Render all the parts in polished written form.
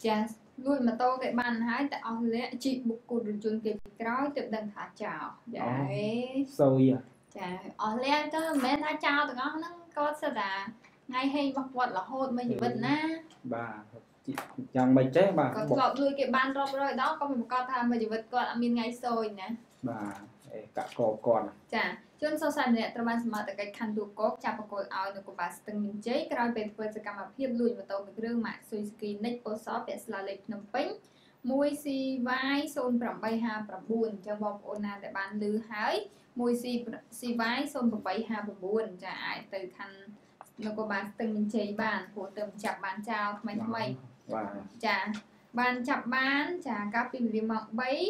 ចាលួចម៉ូតូគេបានហើយតែអស់លក្ខជីបុកគូរយន្តគេពីក្រោយទៅដឹងថាចោលចាសូយចាអស់លក្ខទៅមិនមែនថាចោលទាំងអស់ហ្នឹងគាត់សិតថាថ្ងៃហេងរបស់គាត់រហូតមួយជីវិតណាបាទយ៉ាងមិនចេះបាទគាត់ធ្លាប់លួចគេបានរាប់រយដងក៏មិនប្រកាសថាមួយជីវិតគាត់អត់មានថ្ងៃសូយណាបាទកាក់កគាត់ចាជនសង្ស័យម្នាក់ត្រូវបានសមត្ថកិច្ចខណ្ឌទូកកចាប់ប្រគល់ឲ្យនគរបាលស្ទឹងមានជ័យក្រោយពេលធ្វើសកម្មភាពលួចម៉ូតូមួយគ្រឿងម៉ាក Suzuki Next ពណ៌សពាក់ស្លាលេខភ្នំពេញ 1CY 0859អញ្ចឹងបងប្អូនណាដែលបានឮហើយ 1CY 0859ចាអាចទៅខណ្ឌនគរបាលស្ទឹងមានជ័យបានព្រោះទៅចាប់បានចោលថ្មីបាទចាបានចាប់បានចាកាលពីវេលាម៉ោង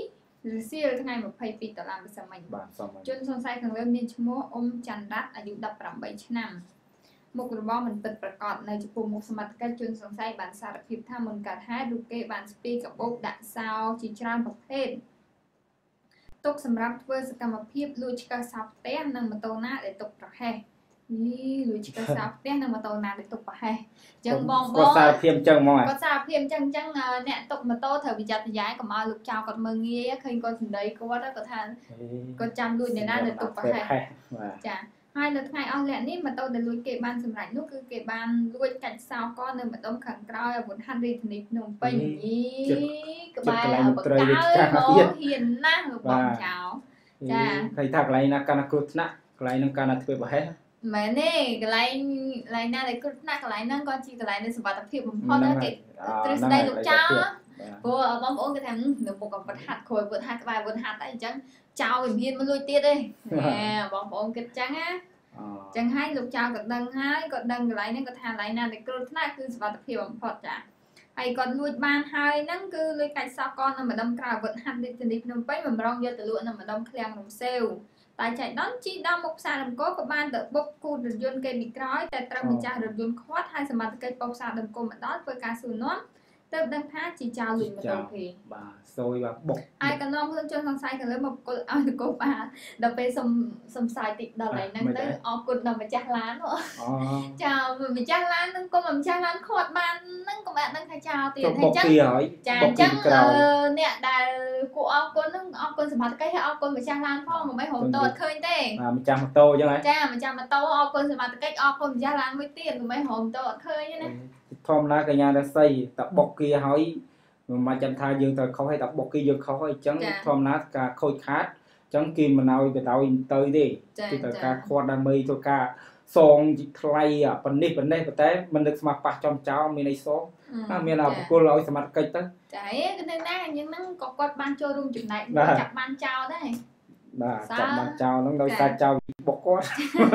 3រសៀលថ្ងៃ22ដុល្លារម្សិលមិញជនសង្ស័យខាងលើមានឈ្មោះអ៊ុំច័ន្ទរ័ត្នអាយុ18ឆ្នាំមុខរបរមិនពិតប្រាកដនៅចំពោះមុខសមត្ថកិច្ចជនសង្ស័យបានសារភាពថាមុនកើតហេតុលោកគេបានស្ពាយកាបូបដាក់សោជាច្រើនប្រភេទទុកសម្រាប់ធ្វើសកម្មភាពលួចឆ្កឹះសោផ្ទះនិងម៉ូតូណាដែលទុកប្រហែសលួចឆ្កឹះសោផ្ទះនិងម៉ូតូណាដែលទុកប្រហែសអញ្ចឹងបងគាត់សារភាពអញ្ចឹងហ្មងគាត់សារភាពអញ្ចឹងអ្នកទុកម៉ូតូត្រូវវិចារណ៍យ៉ាយកុំឲ្យលោកចៅគាត់មើងងាយឃើញគាត់សម្ដីគាត់គាត់ថាគាត់ចាំលួចអ្នកណាដែលទុកប្រហែសចាហើយនៅថ្ងៃអស់លក្ខនេះម៉ូតូដែលលួចគេបានសម្រេចនោះគឺគេបានលួចកាច់សោកនៅម្ដុំខាងក្រោយអាវុធហត្ថរាជធានីភ្នំពេញក្បែរបកកើហ៊ានណាស់បងចៅចាឃើញថាកន្លែងណាកាន់តែគ្រោះថ្នាក់កន្លែងហ្នឹងកាន់តែធ្វើប្រហែសមែនទេកន្លែងណាដែលគ្រោះថ្នាក់កន្លែងហ្នឹងក៏ជាកន្លែងនៃសុវត្ថិភាពបំផុតណាគេទ្រឹស្ដីលោកចៅព្រោះបងប្អូនគេថានៅមុខអាវុធហត្ថគ្រួអាវុធហត្ថក្បែរអាវុធហត្ថអីអញ្ចឹងចៅវាមានមកលួចទៀតទេបងប្អូនគិតចឹងណាចឹងហើយលោកចៅក៏ដឹងហើយគាត់ដឹងកន្លែងហ្នឹងគាត់ថាកន្លែងណាដែលគ្រោះថ្នាក់គឺសុវត្ថិភាពបំផុតចាហើយគាត់លួចបានហើយហ្នឹងគឺលួចកាច់សក់កនៅម្ដុំក្រៅអាវុធហត្ថរាជធានីភ្នំពេញបំរុងយកទៅលក់នៅម្ដុំឃ្លាំងរំសេវតែចៃដន្យជីដល់មុខផ្សារដំកូលក៏បានទៅបុកគូរថយន្តគេពីក្រោយតែត្រូវម្ចាស់រថយន្តខាត់ហើយសមត្ថកិច្ចប៉ុស្តិ៍ផ្សារដំកូលមកដល់ធ្វើការសួរនាំទៅដឹងថាជាចៅលួចម៉ូតូគេបាទសូយបាទបុកហើយកណ្ដុំខ្លួនជនសង្ស័យទៅលើមកប្រគល់ឲ្យនគរបាលដល់ពេលសំសាយតិចដល់ឯហ្នឹងទៅអរគុណដល់ម្ចាស់ឡានចាម្ចាស់ឡាននឹងគុំម្ចាស់ឡានខាត់បានហ្នឹងក៏បានដឹងថាចៅទៀតហើយចឹងចាអញ្ចឹងអ្នកដែលគួរអរគុណហ្នឹងអរគុណសមត្ថកិច្ចហើយអរគុណម្ចាស់ឡានផងមិនហូបតអត់ឃើញទេម្ចាស់ម៉ូតូអញ្ចឹងហ៎ចាម្ចាស់ម៉ូតូអរគុណសមត្ថកិច្ចអរគុណម្ចាស់ឡានមួយទៀតមិនហូបតអត់ឃើញទេណាធម្មតាកញ្ញារស័យតបុកគីហើយមិនចាំថាយើងត្រូវខុសឲ្យតបុកគីយើងខុសហើយអញ្ចឹងធម្មតាការខូចខាតអញ្ចឹងគេមិនឲ្យបដ ாய் ទៅទេគឺត្រូវការខាត់ដើម្បីធ្វើការសងថ្លៃប៉ុណ្ណេះប៉ុន្តែមិននឹកស្មាស់ប៉ះចំចោលមានអីសងមានអបគុលឲ្យសមត្ថកិច្ចទៅចាគឺនៅណាអញ្ចឹងហ្នឹងក៏គាត់បានចូលរួមចំណែកចាប់បានចោលដែរបាទចាប់បានចោលហ្នឹងដោយសារចោលបុកគាត់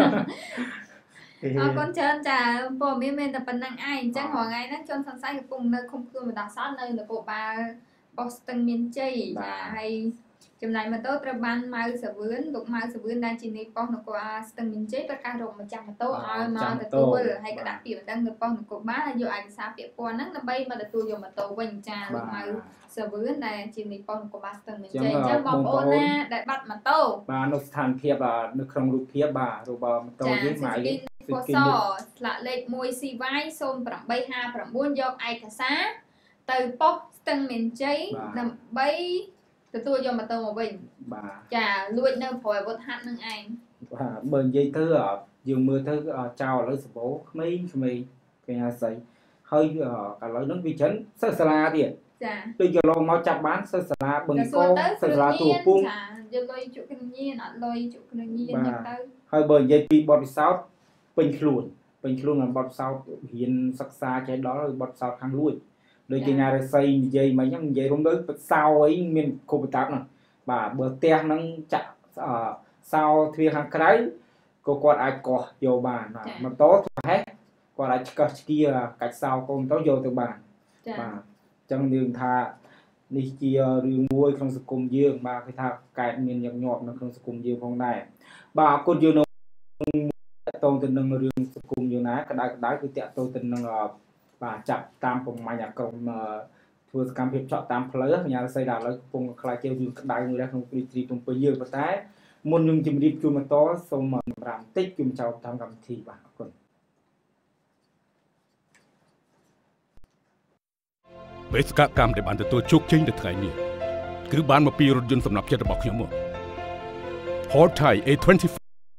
អរគុណច្រើនចាព័ត៌មានតែប៉ុណ្្នឹងឯងអញ្ចឹងរាល់ថ្ងៃហ្នឹងជនសង្ស័យកំពុងនៅឃុំខ្លួនបណ្ដោះអាសន្ននៅនគរបាលប៉ុស្តិ៍ស្ទឹងមានជ័យចាហើយចំណែកម៉ូតូត្រូវបានម៉ៅសាវឿនលោកម៉ៅសាវឿនដែលជានាយប៉ុស្តិ៍នគរបាលស្ទឹងមានជ័យប្រកាសរកម្ចាស់ម៉ូតូឲ្យមកទទួលហើយក៏ដាក់ពាក្យបណ្ដឹងនៅប៉ុស្តិ៍នគរបាលហើយយកឯកសារពាក្យពណ៌ហ្នឹងដើម្បីមកទទួលយកម៉ូតូវិញចាលោកម៉ៅសាវឿនដែលជានាយប៉ុស្តិ៍នគរបាលស្ទឹងមានជ័យអញ្ចឹងបងប្អូនណាដែលបាត់ម៉ូតូបាទនៅស្ថានភាពនៅក្នុងរូបភាពបាទរូបម៉ូតូយើងម៉ៅពណ៌សស្លាកលេខ 1CY 0859យកឯកសារទៅប៉ុស្តិ៍ស្ទឹងមានជ័យដើម្បីទទួលយកម៉ូតូមកវិញបាទចាលួចនៅប្រវត្តិហាត់នឹងឯងបាទបើនិយាយទៅយើងមើលទៅចៅឥឡូវសបោក្មេងគេហៅស្អីហើយឥឡូវហ្នឹងវាច្រើនសិស្សសាលាទៀតចាដូចកន្លងមកចាប់បានសិស្សសាលាបឹងកោសិស្សសាលាទូពុំចាយកលុយជក់គ្រឿងញៀនអត់លុយជក់គ្រឿងញៀនហ្នឹងទៅហើយបើនិយាយពីបទពិសោធន៍ពេញខ្លួននឹងបទពិសោធន៍រៀនសិក្សាចេះដល់បទពិសោធន៍ខាងលួចដូចកញ្ញារស័យនិយាយមិញហ្នឹងនិយាយរួមទៅសោអីមានគ្រប់បតាប់ហ្នឹងបាទបើផ្ទះហ្នឹងចាក់សោទ្វារខាងក្រៅក៏គាត់អាចកោះយកបានបាទម៉ូតូប្រហែលគាត់អាចឆ្កឹះឆ្កៀកាច់សោកូនទៅយកទៅបានបាទអញ្ចឹងយើងថានេះជារឿងមួយក្នុងសង្គមយើងបាទគេថាកើតមានញឹកញាប់នៅក្នុងសង្គមយើងផងដែរបាទអរគុណយើងនៅតទៅទៅនឹងរឿងសង្គមយើងណាក្តៅគឺតាក់ទងទៅនឹងបាទចាប់តាមប្រមាញ់អាក្រុមធ្វើសកម្មភាពឆក់តាមផ្លូវកញ្ញារស័យដល់ឥឡូវកំពុងខ្លាចជារឿងក្តៅមួយដែរក្នុងព្រឹត្តិភ្នំពេញយើងប៉ុន្តែមុននឹងជម្រាបជូនបន្តសូម5បន្តិចជុំចោលតាមកម្មវិធីបាទអរគុណបេសកកម្មដែលបានទទួលជោគជ័យនៅថ្ងៃនេះគឺបានមកពីរថយន្តសំណប់ចិត្តរបស់ខ្ញុំមក Ford Thai A25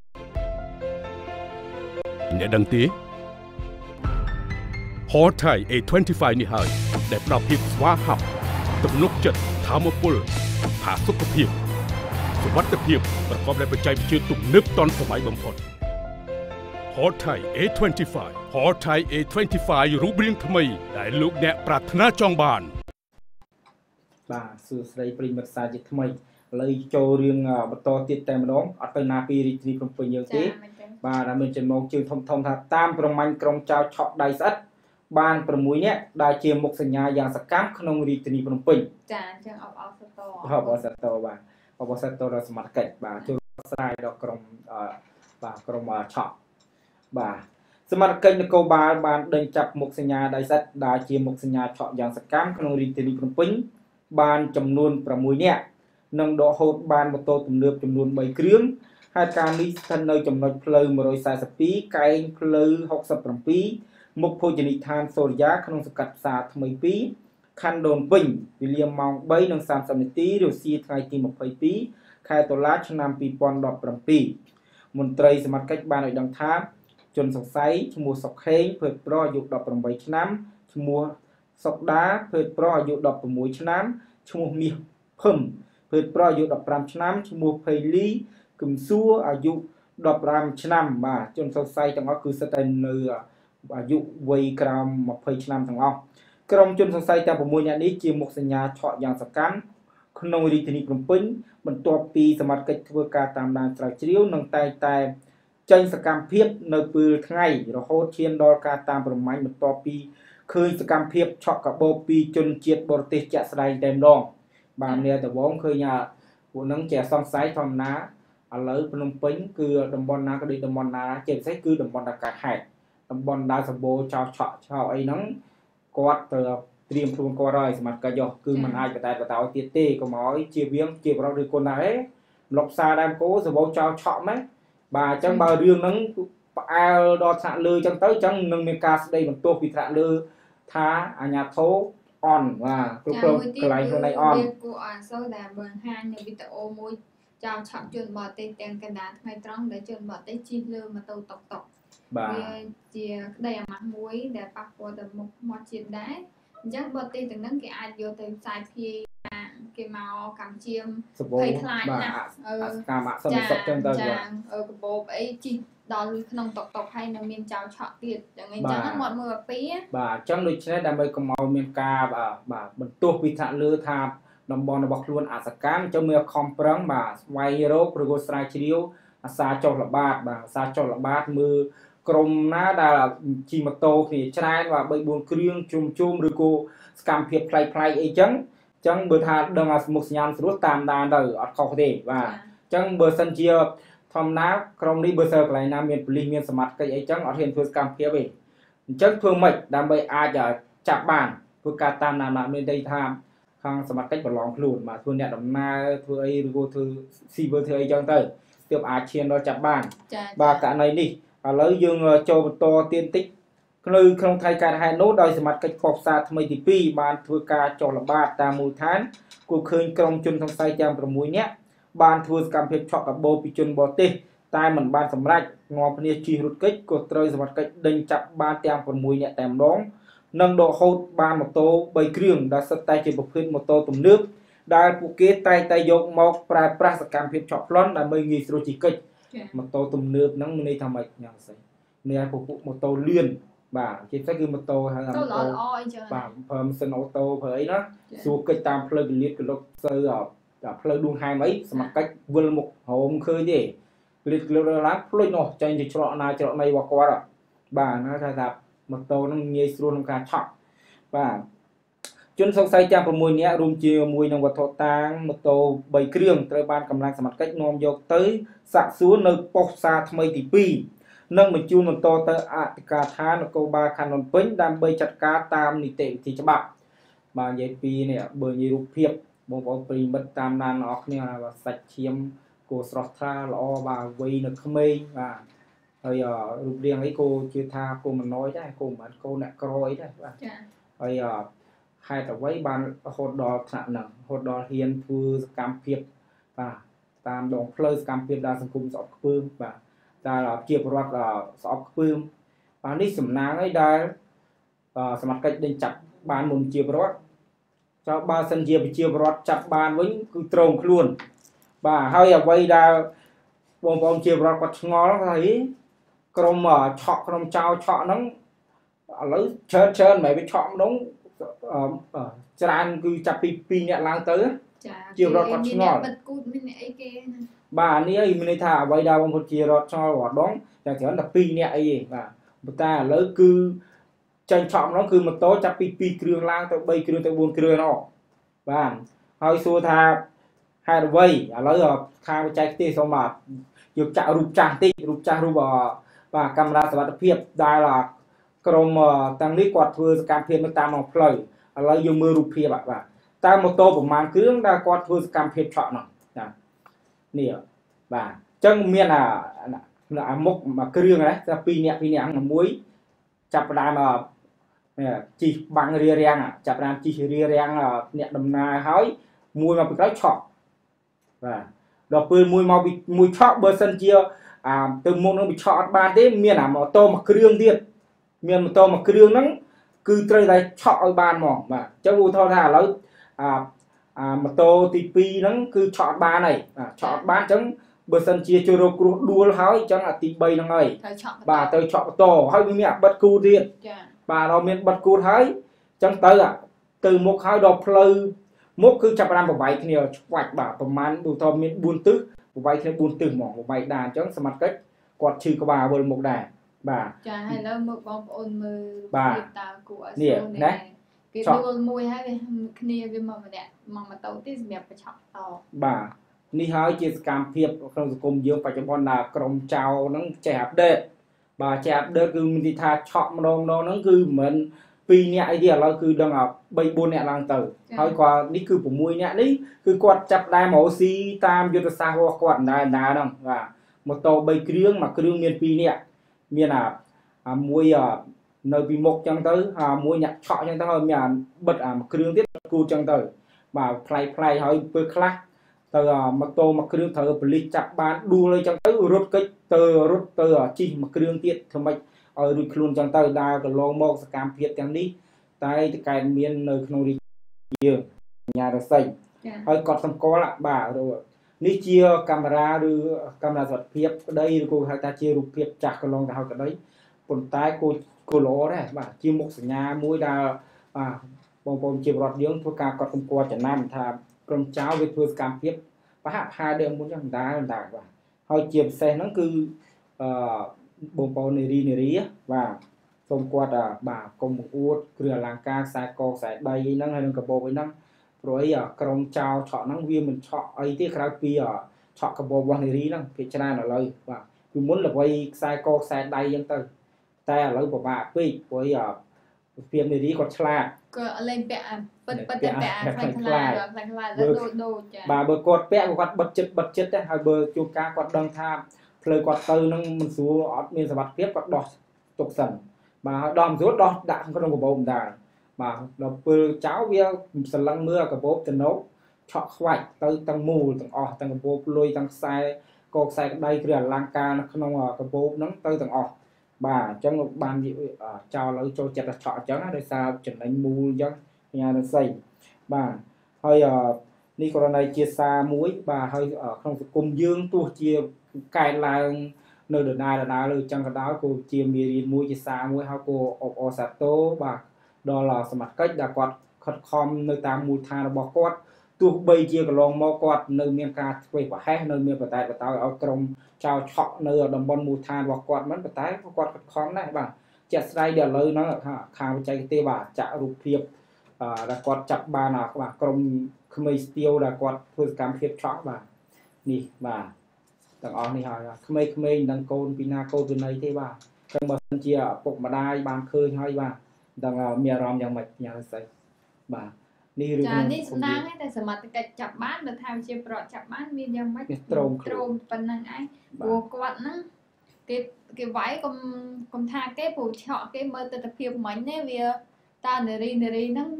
អ្នកដឹងទេ Ford Thai A25 នេះហើយដែលផ្ដល់ភាពស្វាហាប់ទំនុកចិត្តធម៌ពលផាសុខភាពសុវត្ថិភាពប្រកបដោយបច្ចេកវិទ្យាទំនើបទាន់សម័យបំផុត Ford Thai A25 Ford Thai A25 រូបរាងថ្មីដែលលោកអ្នកប្រាថ្នាចង់បានបាទសួស្តីប្រិមិត្តសាជាថ្មីឥឡូវចូលរឿងបន្តទៀតតែម្ដងអត់ទៅណាពីរាជធានីភ្នំពេញយើងទេបាទតែមានចំណងជើងធំថាតាមប្រមាញ់ក្រុមចៅឆក់ដៃស្អិតបាន6នាក់ដែលជាមុខសញ្ញាយ៉ាងសកម្មក្នុងរាជធានីភ្នំពេញចាអញ្ចឹងអបអរសាទរអបអរសាទរបាទអបអរសាទរដល់សមត្ថកិច្ចបាទចូលស្រាយដល់ក្រុមបាទក្រុមឆក់បាទសមត្ថកិច្ចនគរបាលបានដេញចាប់មុខសញ្ញាដៃស្អិតដែលជាមុខសញ្ញាឆក់យ៉ាងសកម្មក្នុងរាជធានីភ្នំពេញបានចំនួន6នាក់និងដកហូតបានម៉ូតូទំនើបចំនួន3គ្រឿងហេតុការណ៍នេះស្ថិតនៅចំណុចផ្លូវ142កែងផ្លូវ67មុខភោជនីយដ្ឋានសូរិយាក្នុងសង្កាត់ផ្សារថ្មី2ខណ្ឌដូនពេញវេលាម៉ោង 3:30 នាទីរសៀលថ្ងៃទី22ខែតុលាឆ្នាំ2017មន្ត្រីសមត្ថកិច្ចបានឲ្យដឹងថាជនសង្ស័យឈ្មោះសុកខេងភេទប្រុសអាយុ18ឆ្នាំឈ្មោះសុកដាភេទប្រុសអាយុ16ឆ្នាំឈ្មោះមាសភឹមភេទប្រុសអាយុ15ឆ្នាំឈ្មោះភេលីគឹមសួរអាយុ15ឆ្នាំបាទជនសង្ស័យទាំងអស់គឺសិតតែនៅអាយុវ័យក្រោម20ឆ្នាំទាំងអស់ក្រុមជនសង្ស័យទាំង6នាក់នេះជាមុខសញ្ញាឆក់យ៉ាងសកម្មក្នុងរាជធានីភ្នំពេញបន្ទាប់ពីសមត្ថកិច្ចធ្វើការតាមដានស្រាវជ្រាវនិងតែចេញសកម្មភាពនៅពេលថ្ងៃរហូតឈានដល់ការតាមប្រមាញ់បន្ទាប់ពីឃើញសកម្មភាពឆក់កាបូបពីជនជាតិបរទេសជាក់ស្ដែងតែម្ដងបាទអ្នកតវងឃើញពួកហ្នឹងជាសង្ស័យធម្មតាឥឡូវភ្នំពេញគឺតំបន់ណាក៏ដូចតំបន់ណាជាពិសេសគឺតំបន់តាកាហេតុតំបន់ដើរសម្បូរចោលឆក់អីហ្នឹងគាត់ត្រូវត្រៀមខ្លួនគាត់ហើយសមត្ថកិច្ចគឺมันអាចបតែបតោទៀតទេកុំឲ្យជាវៀងជាប្រវត្តិឬគុណណាហេម្លប់សារដើមគោសម្បូរចោលឆក់ម៉េចបាទអញ្ចឹងបើរឿងហ្នឹងផ្អើលដល់ថ្នាក់លើអញ្ចឹងទៅអញ្ចឹងនឹងមានការស្ដីបន្ទោសពីថ្នាក់លើថាអាញាធរអន់បាទគ្រប់គ្រងកន្លែងខ្លួនឯងអន់គួរអសូវដែលបង្ហាញនៅវីដេអូមួយចោលឆក់ជនបរទេសទាំងកណ្ដាលថ្ងៃត្រង់ដែលជនបរទេសជិះលើម៉ូតូតុកតុកបាទវាជាក្តីអាម៉ាស់មួយដែលប៉ះពាល់ដល់មុខមាត់ជាតិដែរអញ្ចឹងបរទេសទាំងហ្នឹងគេអាចយកទៅផ្សាយភាយគេមកកម្ពុជាភ័យខ្លាចណាស់តាមអសន្តិសុខចឹងទៅចាកបោបអីជិះដល់ក្នុងតុកតុកហើយនៅមានចោលឆក់ទៀតចឹងអញ្ចឹងមាត់មួយពីបាទអញ្ចឹងដូច្នេះដើម្បីកុំឲ្យមានការបាទបន្ទោសពីថ្នាក់លើថាតំបន់របស់ខ្លួនអសកម្មអញ្ចឹងមានខំប្រឹងបាទស្វែងរកឬក៏ស្រាវជ្រាវអាសាចុះល្បាតបាទអាសាចុះល្បាតមើលក្រុមណាដែលជិះម៉ូតូគ្នាច្រើនបាទ3 4គ្រឿងជុំឬក៏សកម្មភាពប្លែកអីចឹងបើថាដឹងអាមុខសញ្ញាស្រួលតាមដានទៅអត់ខុសទេបាទអញ្ចឹងបើសិនជាធម្មតាក្រុមនេះបើសិនកន្លែងណាមានប៉ូលីសមានសមត្ថកិច្ចអីចឹងអត់ហ៊ានធ្វើសកម្មភាពទេអញ្ចឹងធ្វើម៉េចដើម្បីអាចចាប់បានធ្វើការតាមដានមានន័យថាខាងសមត្ថកិច្ចប្រឡងខ្លួនបាទធ្វើអ្នកដំណើរធ្វើអីឬក៏ធ្វើស៊ីវិលធ្វើអីចឹងទៅទើបអាចឈានដល់ចាប់បានបាទករណីនេះឥឡូវយើងចូលបន្តទៀតតិចក្នុងថ្ងៃកើតហេតុនោះដោយសមត្ថកិច្ចខុសផ្សារថ្មីទី2បានធ្វើការចុះល្បាតតាមមូលដ្ឋានគូឃើញក្រុមជនសង្ស័យទាំង6នាក់បានធ្វើសកម្មភាពឆក់កាបូបពីជនបរទេសតែមិនបានសម្រេចនាំគ្នាជិះរថកិច្ចក៏ត្រូវសមត្ថកិច្ចដេញចាប់បានទាំង6នាក់តែម្ដងនិងដកហូតបានម៉ូតូ3គ្រឿងដែលសុទ្ធតែជាប្រភេទម៉ូតូទំនើបដែលពួកគេតែយកមកប្រើប្រាស់សកម្មភាពឆក់ប្លន់ដើម្បីងាយស្រួលជិះកិច្ចម៉ូតូទំនើបហ្នឹងមានន័យថាម៉េចយ៉ាងស្អីមានពពួកម៉ូតូលឿនបាទជាពិសេសគឺម៉ូតូហៅថាម៉ូតូអីចឹងបាទប្រើម៉ាស៊ីនអូតូប្រើអីណាស្រួលកិច្ចតាមផ្លូវកលៀតកលុកទៅផ្លូវដួងហែមអីសមត្ថកិច្ចវិលមុខហោមឃើញទេកលៀតកលុកឡើងផ្លុចនោះចេញទៅច្រកណាច្រកណីរបស់គាត់បាទណាថាម៉ូតូហ្នឹងងាយស្រួលក្នុងការឆក់បាទជនសង្ស័យទាំង6នាក់រួមជាមួយនឹងវត្ថុតាងម៉ូតូ3គ្រឿងត្រូវបានកម្លាំងសមត្ថកិច្ចនាំយកទៅសាកសួរនៅប៉ុស្តិ៍ផ្សារថ្មីទី2និងបញ្ជូនបន្តទៅអធិការដ្ឋាននគរបាលខណ្ឌដូនពេញដើម្បីចាត់ការតាមនីតិវិធីច្បាប់បាទនិយាយពីនេះបើនិយាយរូបភាពបងប្អូនប្រិមិត្តតាមដានអស់គ្នាសាច់ឈាមគួរស្រស់ថ្លាល្អបាទវ័យនៅក្មេងបាទហើយរូបរាងអីគោជឿថាគោមិនណយដែរគោមិនបានកោអ្នកក្រអីដែរបាទហើយហេតុអ្វីបានរហូតដល់ថ្នាក់ហ្នឹងរហូតដល់ហ៊ានធ្វើសកម្មភាពបាទតាមដងផ្លូវសកម្មភាពដល់សង្គមស្អប់ខ្ពើមបាទដែលជាប្រវត្តិស្អប់ខ្ពើមបាទនេះសំណាងអីដែលសមាជិកដេញចាប់បានមុនជាប្រវត្តិចោលបើសិនជាប្រជាប្រវត្តិចាប់បានវិញគឺត្រង់ខ្លួនបាទហើយអ្វីដែលបងប្អូនជាប្រវត្តិគាត់ឆ្ងល់ថាក្រុមឆក់ក្រុមចៅឆក់ហ្នឹងឥឡូវច្រើនមិនវាឆក់ម្ដងច្រើនគឺចាប់ពី2នាក់ឡើងទៅជាប្រវត្តិគាត់ឆ្ងល់បិទគូតមានអីគេបាទនេះឯងមានន័យថាអ្វីដែលបងប្អូនជារត់ឆ្ងល់រាល់ដងតែច្រើនតែ2នាក់អីទេបាទប៉ុន្តែឥឡូវគឺចាញ់ឆក់ម្ដងគឺម៉ូតូចាប់ពី2គ្រឿងឡើងទៅ3គ្រឿងទៅ4គ្រឿងហ្នឹងបាទហើយសួរថាហេតុអ្វីឥឡូវខាងបច្ចេកទេសសូមបាទយកចាក់រូបចាស់តិចរូបចាស់រូបបាទកាមេរ៉ាសុវត្ថិភាពដែលក្រុមទាំងនេះគាត់ធ្វើសកម្មភាពនៅតាមដងផ្លូវឥឡូវយើងមើលរូបភាពបាទតើម៉ូតូប្រមាណគ្រឿងដែលគាត់ធ្វើសកម្មភាពឆក់ហ្នឹងចានេះបាទអញ្ចឹងមានអាមុខមួយគ្រឿងណាតែ2នាក់មួយចាប់ផ្ដើមជីបាំងរារាំងចាប់ផ្ដើមជីរារាំងអ្នកដំណើរហើយមួយមកពីក្រោយឆក់បាទដល់ពេលមួយមកពីមួយឆក់បើសិនជាទៅមុខនឹងវាឆក់អត់បានទេមានម៉ូតូមួយគ្រឿងទៀតមានម៉ូតូមួយគ្រឿងហ្នឹងគឺត្រូវតែឆក់ឲ្យបានហ្មងបាទអញ្ចឹងឧទាហរណ៍ថាឥឡូវម៉ូតូទី2ហ្នឹងគឺឆក់អត់បានហើយឆក់អត់បានអញ្ចឹងបើសិនជាចូលរកគ្រោះដួលហើយអញ្ចឹងទី3ហ្នឹងហើយបាទទៅឆក់ម៉ូតូហើយវាមានបិទគូទៀតចាបាទដល់មានបិទគូហើយអញ្ចឹងទៅមុខហើយដល់ផ្លូវមុខគឺចាប់បានប្រវាយគ្នាឆ្វាច់បាទប្រហែលដូចថាមាន4ទិសប្រវាយគ្នា4ទិសហ្មងប្រវាយដានអញ្ចឹងសមត្ថកិច្ចគាត់ឈឺក្បាលវិលមុខដែរបាទចាហើយឥឡូវមើលបងប្អូនមើលភាពតើគួរឲ្យស្រួលនេះគេដួលមួយហើយវាគ្នាវាមកម្នាក់មកម៉ូតូទីសម្រាប់បញ្ឆក់តបាទនេះហើយជាសកម្មភាពក្នុងសង្គមយើងបច្ចុប្បន្នដែលក្រុមចៅហ្នឹងចេះអាប់ដេតបាទចេះអាប់ដេតគឺមានន័យថាឆក់ម្ដងហ្នឹងគឺមិន2នាក់អីទេឥឡូវគឺដឹង3 4នាក់ឡើងទៅហើយគាត់នេះគឺ6នាក់នេះគឺគាត់ចាប់ដែរមកស៊ីតាមយុទ្ធសាស្ត្ររបស់គាត់ណាហ្នឹងបាទម៉ូតូ3គ្រឿងមួយគ្រឿងមាន2នាក់មានមួយនៅពីមុខចឹងទៅមួយអ្នកឆក់ចឹងទៅហើយមានបិទមួយគ្រឿងទៀតគូចឹងទៅបាទផ្លែហើយពេលខ្លះទៅម៉ូតូមួយគ្រឿងត្រូវប៉ូលីសចាប់បានដួលអីចឹងទៅរត់កិច្ចទៅរត់ទៅជិះមួយគ្រឿងទៀតធ្វើម៉េចឲ្យរួចខ្លួនចឹងទៅដើរកន្លងមកសកម្មភាពទាំងនេះតែកើតមាននៅក្នុងរាជយើងញ៉ារស័យហើយគាត់សម្គាល់បាទនេះជាកាមេរ៉ាឬកាមេរ៉ាសុវត្ថិភាពក្តីឬក៏ហៅថាជារូបភាពចាស់កន្លងទៅហើយក្តីប៉ុន្តែគោល្អដែរបាទជាមុខសញ្ញាមួយដែលបងប្អូនជាប្រវត្តិយើងធ្វើការកត់សម្គាល់ចំណាំថាក្រុមចៅវាធ្វើសកម្មភាពប្រហាក់ផាដើមមុនចឹងដែរបាទហើយជាពិសេសហ្នឹងគឺបងប្អូននារីបាទសូមគាត់បាទកុំបង្អួតគ្រឿងអលង្ការខ្សែកខ្សែដៃហ្នឹងហើយនឹងកាបូបអីហ្នឹងព្រោះអីក្រុមចៅឆក់ហ្នឹងវាមិនឆក់អីទេក្រៅពីឆក់កាបូបរបស់នារីហ្នឹងគេច្រើនឥឡូវបាទពីមុនល្បីខ្សែកខ្សែដៃចឹងទៅតែឥឡូវពិបាកពេកព្រោះអីភាពនារីគាត់ឆ្លាតក៏លេងពាក់ប៉ិតតែពាក់ខ្លាំងដូចចាបាទបើគាត់ពាក់គាត់បិទចិត្តទេហើយបើជួនកាលគាត់ដឹងថាផ្លូវគាត់ទៅនឹងមិនស្រួលអត់មានសុវត្ថិភាពគាត់ដោះទុកសិនបាទហើយដល់មិនស្រួលដោះដាក់ក្នុងកាបូបដែរបាទដល់ពេលចៅវាសន្លឹងមើលកាបូបទៅណូឆក់ខ្វាច់ទៅទាំងមូលទាំងអស់ទាំងកាបូបលុយទាំងខ្សែក្តីគ្រឿងអលង្ការនៅក្នុងកាបូបហ្នឹងទៅទាំងអស់បាទអញ្ចឹងបានចៅឥឡូវចូលចិត្តឆក់អញ្ចឹងដោយសារចំណេញមូលអញ្ចឹងញ៉ារស័យបាទហើយនេះករណីជាសារមួយបាទហើយក្នុងសង្គមយើងទោះជាកែឡើងនៅដដែលលើអញ្ចឹងក៏ដោយក៏ជាមេរៀនមួយជាសារមួយហើយក៏អបអរសាទរបាទដល់សមាជិកដែលគាត់ខិតខំនៅតាមមូលដ្ឋានរបស់គាត់ទោះបីជាកន្លងមកគាត់នៅមានការធ្វើប្រហែសនៅមានបតែបតើឲ្យក្រុមចៅឆក់នៅតំបន់មូលដ្ឋានរបស់គាត់មិនប៉ុន្តែគាត់ខិតខំដែរបាទជាក់ស្ដែងដល់ឥឡូវហ្នឹងខាងបច្ចេកទេសបាទចាក់រូបភាពដែលគាត់ចាប់បានបាទក្រុមក្មេងស្ទាវដែលគាត់ធ្វើសកម្មភាពឆក់បាទនេះបាទទាំងអស់នេះហើយក្មេងៗនឹងកូនពីណាកូនពីណីទេបាទចឹងបើសិនជាពុកម្ដាយបានឃើញហើយបាទដឹងមានអារម្មណ៍យ៉ាងម៉េចយ៉ាងស្អីបាទនេះរឿងចានេះសំណាងតែសមត្ថកិច្ចចាប់បានបើថាជាប្រវត្តិចាប់បានមានយ៉ាងម៉េចត្រង់ប៉ុណ្ណឹងឯងព្រោះគាត់ហ្នឹងគេវាយកុំថាគេព្រោះឆក់គេមើលទស្សនភាពមិញទេវាតានារីហ្នឹង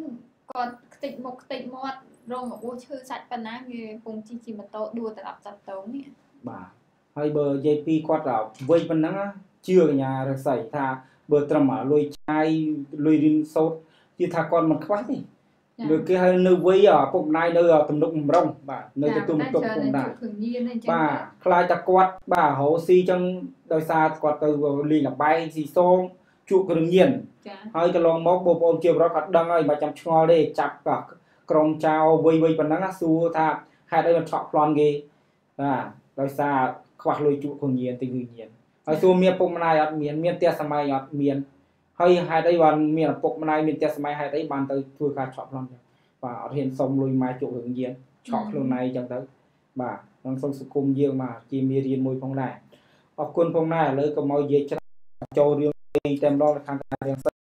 còn tịch một rồi một bố chư sạch phần á như vùng chi mà tô đua tại đọc tập tấu nè bà hay bờ JP quát là vây phần nắng chưa cái nhà được xảy tha bờ trầm ở lôi chai lôi riêng sốt chứ thà con mình khoát đi được cái hơi nơi vây ở vùng này nơi ở tầm đông rong bà nơi cái tụm vùng đại bà khai ta quát bà hồ si trong đời xa quát từ lì là bay si song chuột cái đương nhiên hơi cái lon móc bộ ôm chiều đó cắt đăng ơi mà chăm ngò đi chặt cả còng trao vây phần nắng xua tha hai đây là chọn plon ghê đời xa quạt lôi chuột không nhiên tình nhiên hơi xua miền vùng này ở miền tia sầm mai ở miền hơi hai đâyวันmiền vùng này miền tia sầm mai hai đây bàn tới thua cả chọn plon và ở hiện sông lôi mai chuột hướng nhiên chọn luôn này chẳng tới bà đang sông sục cung dương mà chỉ miền riêng môi phong này ở quân phong này lấy cái môi dễ cho riêng tem đó là khang